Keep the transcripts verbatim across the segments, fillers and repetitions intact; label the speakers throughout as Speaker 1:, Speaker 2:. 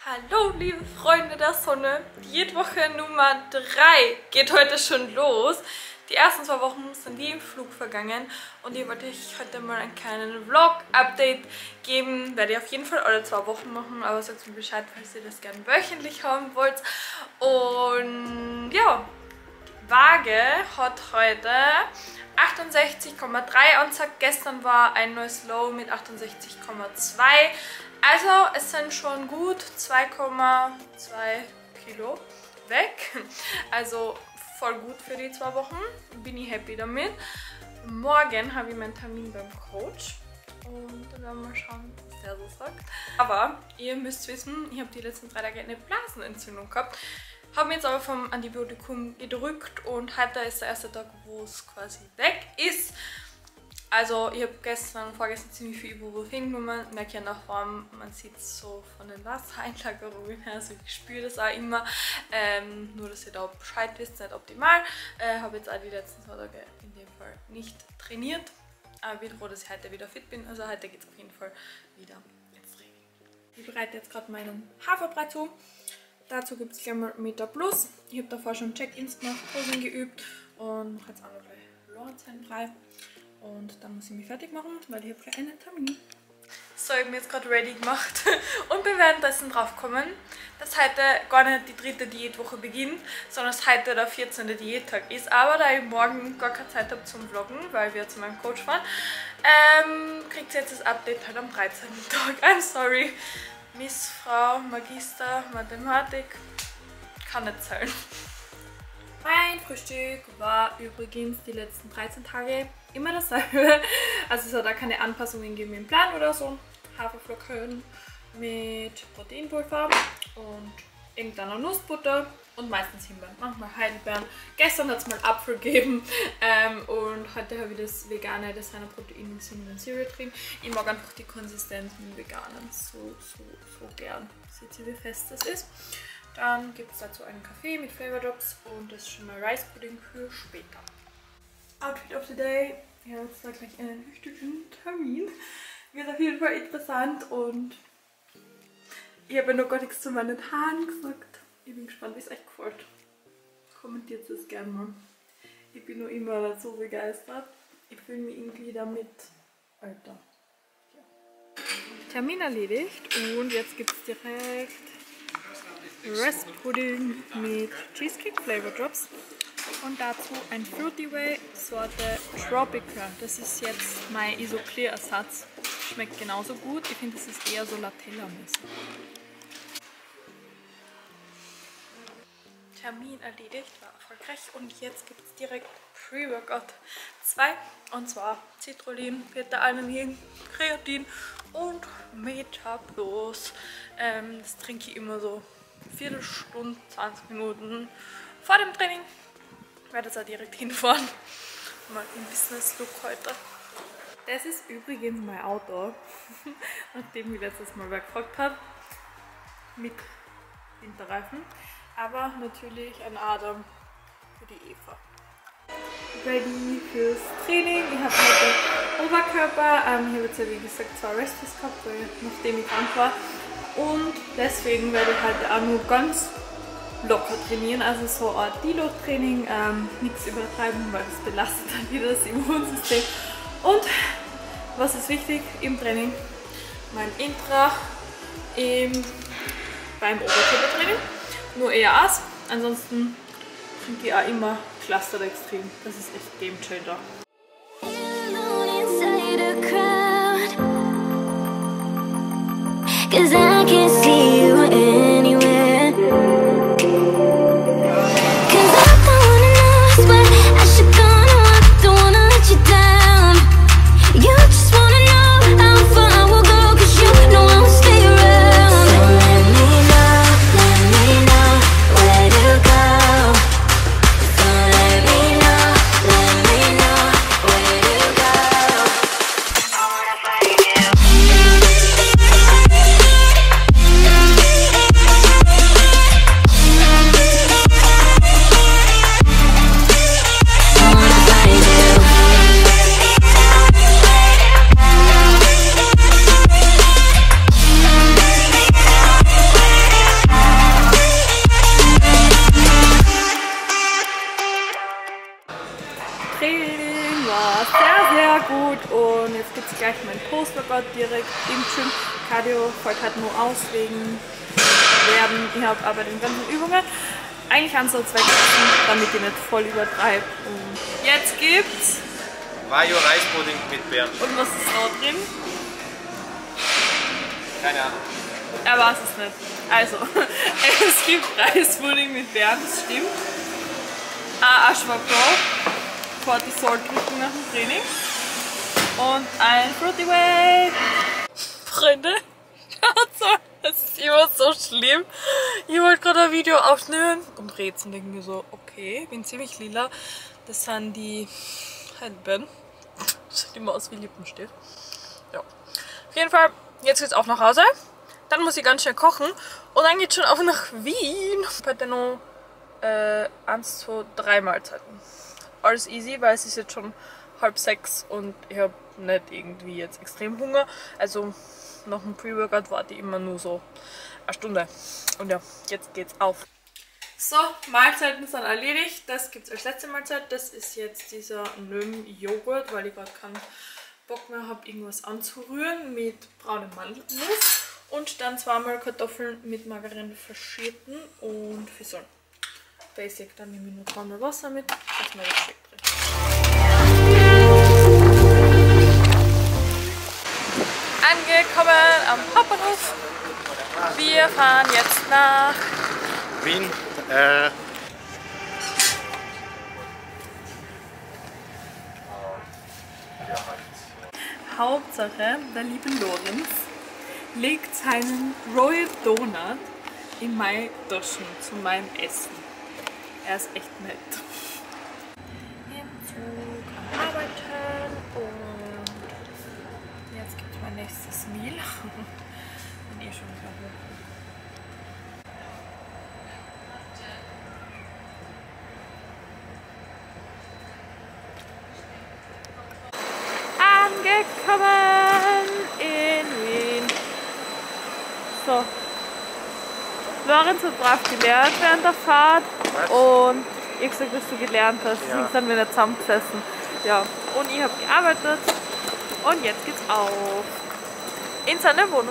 Speaker 1: Hallo liebe Freunde der Sonne, Diätwoche Nummer drei geht heute schon los. Die ersten zwei Wochen sind wie im Flug vergangen und ich wollte euch heute mal einen kleinen Vlog-Update geben. Werde ich auf jeden Fall alle zwei Wochen machen, aber sagt mir Bescheid, falls ihr das gerne wöchentlich haben wollt. Und ja, Waage hat heute achtundsechzig Komma drei angezeigt. Gestern war ein neues Low mit achtundsechzig Komma zwei. Also es sind schon gut zwei Komma zwei Kilo weg. Also voll gut für die zwei Wochen. Bin ich happy damit. Morgen habe ich meinen Termin beim Coach. Und dann werden wir mal schauen, was der so sagt. Aber ihr müsst wissen, ich habe die letzten drei Tage eine Blasenentzündung gehabt. Habe mich jetzt aber vom Antibiotikum gedrückt und heute ist der erste Tag, wo es quasi weg ist. Also ich habe gestern, vorgestern ziemlich viel Ibuprofen genommen, merke ja nach Form, man sieht es so von den Wassereinlagerungen her, also ich spüre das auch immer, ähm, nur dass ihr da Bescheid wisst, nicht optimal. Ich äh, habe jetzt auch die letzten zwei Tage in dem Fall nicht trainiert, aber bin froh, dass ich heute wieder fit bin, also heute geht es auf jeden Fall wieder ins Training. Ich bereite jetzt gerade meinen Haferbrei zu. Dazu gibt es gleich mal Meta Plus. Ich habe davor schon Check-ins gemacht, Posing geübt und mache jetzt auch noch gleich Lorenzeinbrei. Und dann muss ich mich fertig machen, weil ich habe gleich einen Termin. So, ich habe mich jetzt gerade ready gemacht und bin währenddessen drauf gekommen, dass heute gar nicht die dritte Diätwoche beginnt, sondern dass heute der vierzehnte Diättag ist. Aber da ich morgen gar keine Zeit habe zum Vloggen, weil wir zu meinem Coach fahren, ähm, kriegt ihr jetzt das Update halt am dreizehnten Tag. I'm sorry. Miss Frau Magister Mathematik kann nicht zählen. Mein Frühstück war übrigens die letzten dreizehn Tage immer dasselbe. Also es hat da keine Anpassungen gegeben im Plan oder so. Haferflocken mit Proteinpulver und irgendeiner Nussbutter und meistens Himbeeren, manchmal Heidelbeeren. Gestern hat es mal Apfel gegeben ähm, und heute habe ich das vegane Designer Protein und Cinnamon Cereal drin. Ich mag einfach die Konsistenz mit dem Veganen so, so, so gern. Seht ihr, wie fest das ist. Dann gibt es dazu einen Kaffee mit Flavor Drops und das ist schon mal Rice Pudding für später. Outfit of the Day. Ich habe jetzt da gleich einen wichtigen Termin. Wird auf jeden Fall interessant und ich habe ja noch gar nichts zu meinen Haaren gesagt. Ich bin gespannt, wie es euch gefällt. Kommentiert es gerne mal. Ich bin noch immer so begeistert. Ich fühle mich irgendwie damit Alter. Ja. Termin erledigt und jetzt gibt es direkt Rice Pudding mit Cheesecake Flavor Drops und dazu ein Fruity Way Sorte Tropical. Das ist jetzt mein Isoclear Ersatz. Schmeckt genauso gut. Ich finde, das ist eher so Latella-mäßig. Termin erledigt, war erfolgreich und jetzt gibt es direkt Pre-Workout zwei und zwar Citrullin, Beta-Alanin, Kreatin und Meta Plus. Ähm, das trinke ich immer so Viertelstunde, zwanzig Minuten vor dem Training. Ich werde jetzt auch direkt hinfahren. Mal im Business-Look heute. Das ist übrigens mein Auto, nachdem ich letztes Mal wer gefragt hat, mit Winterreifen. Aber natürlich ein Adam für die Eva. Ready fürs Training. Ich habe heute Oberkörper. Ähm, ich habe jetzt ja wie gesagt zwei Rest-Days gehabt, weil nachdem ich krank war. Und deswegen werde ich halt auch nur ganz locker trainieren, also so eine Art Deload-Training, ähm, nichts übertreiben, weil das belastet dann wieder das Immunsystem. Und was ist wichtig im Training? Mein Intra im, beim Oberkörpertraining, nur eher aus, ansonsten trinke ich auch immer Cluster Extreme, das ist echt Game Changer. Cause I can see you anywhere. Cause I don't wanna know what I should go and walk, don't wanna let you down. You just wanna know how far I will go, cause you know I will stay around. So let me know, let me know where to go. So let me know, let me know where to go. I wanna find you. Jetzt gibt es gleich meinen Post-Workout direkt im Gym. Cardio fällt halt nur aus wegen Werden. Ich habe aber den ganzen Übungen. Eigentlich an so zwei Klassen, damit ich nicht voll übertreibe. Und jetzt gibt's
Speaker 2: Mayo Reispudding mit Beeren.
Speaker 1: Und was ist da drin?
Speaker 2: Keine Ahnung.
Speaker 1: Er weiß es nicht. Also, es gibt Reispudding mit Beeren, das stimmt. Ein Ashwagandha, Cortisol drücken nach dem Training. Und ein Fruity Way. Freunde, schaut so, das ist immer so schlimm. Ich wollte gerade ein Video aufnehmen und rätseln, denken mir so, okay, ich bin ziemlich lila. Das sind die Handben. Sieht immer aus wie Lippenstift. Ja. Auf jeden Fall, jetzt geht's auch nach Hause. Dann muss ich ganz schnell kochen. Und dann geht's schon auf nach Wien. Ich habe heute noch äh, eins, zwei, drei Mahlzeiten. Alles easy, weil es ist jetzt schon halb sechs und ich habe nicht irgendwie jetzt extrem Hunger. Also nach dem Pre-Workout warte ich immer nur so eine Stunde. Und ja, jetzt geht's auf. So, Mahlzeiten sind erledigt. Das gibt es als letzte Mahlzeit. Das ist jetzt dieser Nöm-Joghurt, weil ich gerade keinen Bock mehr habe, irgendwas anzurühren mit braunem Mandelmus. Und dann zweimal Kartoffeln mit Margarine verschierten und Fisseln. Basic, dann nehme ich nur dreimal Wasser mit, dass man das schmeckt drin. Angekommen am Hauptbahnhof. Wir fahren jetzt nach
Speaker 2: Wien. Äh
Speaker 1: Hauptsache, der liebe Lorenz legt seinen Royal Donut in meine Taschen zu meinem Essen. Er ist echt nett. Im Zug am Arbeiten und jetzt gibt es mein nächstes Meal. Bin eh schon wieder hoch. Angekommen in Wien. So. Lorenz hat brav gelernt während der Fahrt. Was? Und ich gesagt, dass du gelernt hast. Deswegen ja. Sind wir nicht zusammengesessen. Ja. Und ich habe gearbeitet. Und jetzt geht's auf in seine Wohnung.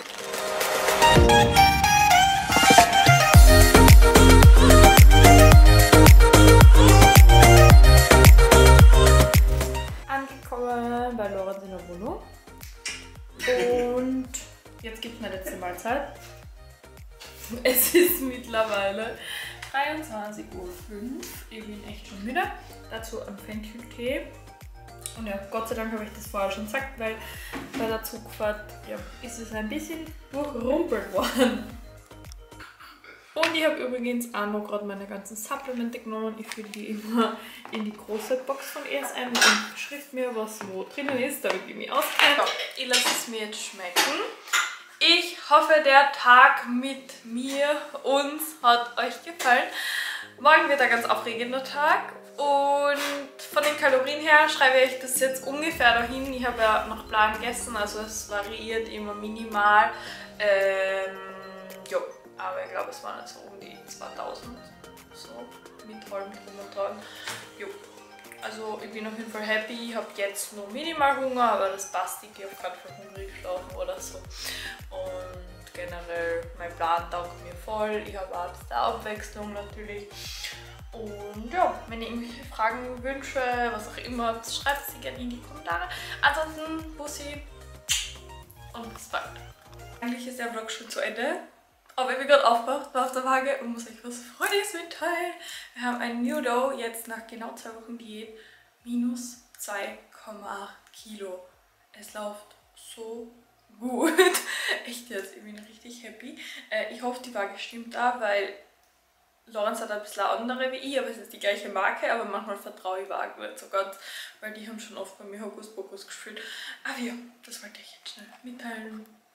Speaker 1: Angekommen bei Lorenz in der Wohnung. Und jetzt gibt es meine letzte Mahlzeit. Es ist mittlerweile dreiundzwanzig Uhr fünf. Ich bin echt schon müde. Dazu ein Fencheltee. Und ja, Gott sei Dank habe ich das vorher schon gesagt, weil bei der Zugfahrt ja, ist es ein bisschen durchrumpelt worden. Und ich habe übrigens auch noch gerade meine ganzen Supplemente genommen. Ich fülle die immer in die große Box von E S N und schrift mir, was wo drinnen ist, damit ich mich auskenne. Ich lasse es mir jetzt schmecken. Ich hoffe, der Tag mit mir, uns, hat euch gefallen. Morgen wird ein ganz aufregender Tag. Und von den Kalorien her schreibe ich das jetzt ungefähr dahin. Ich habe ja nach Plan gegessen, also es variiert immer minimal. Ähm, jo. Aber ich glaube, es waren jetzt so um die zweitausend, so mit allem drum und dran. Jo. Also ich bin auf jeden Fall happy, ich habe jetzt nur minimal Hunger, aber das passt, ich gehe auf keinen Fall hungrig schlafen oder so. Und generell, mein Plan taugt mir voll, ich habe auch ein bisschen Abwechslung natürlich. Und ja, wenn ihr irgendwelche Fragen, Wünsche, was auch immer habt, schreibt sie gerne in die Kommentare. Ansonsten, Bussi und bis bald. Eigentlich ist der Vlog schon zu Ende. Aber ich bin gerade aufgewacht, war auf der Waage und muss euch was Freudiges mitteilen. Wir haben ein New Dough jetzt nach genau zwei Wochen Diät minus zwei Komma acht Kilo. Es läuft so gut. Echt jetzt, ich bin richtig happy. Äh, ich hoffe, die Waage stimmt da, weil Lorenz hat ein bisschen andere wie ich, aber es ist die gleiche Marke, aber manchmal vertraue ich Waage nicht so ganz, weil die haben schon oft bei mir Hokuspokus gespielt. Aber ja, das wollte ich jetzt schnell mitteilen.